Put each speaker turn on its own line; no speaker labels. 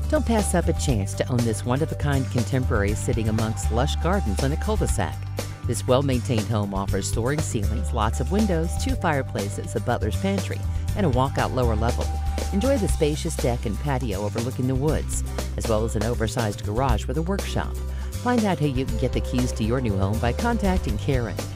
Don't pass up a chance to own this one-of-a-kind contemporary sitting amongst lush gardens on a cul-de-sac. This well-maintained home offers soaring ceilings, lots of windows, 2 fireplaces, a butler's pantry, and a walkout lower level. Enjoy the spacious deck and patio overlooking the woods, as well as an oversized garage with a workshop. Find out how you can get the keys to your new home by contacting Karen.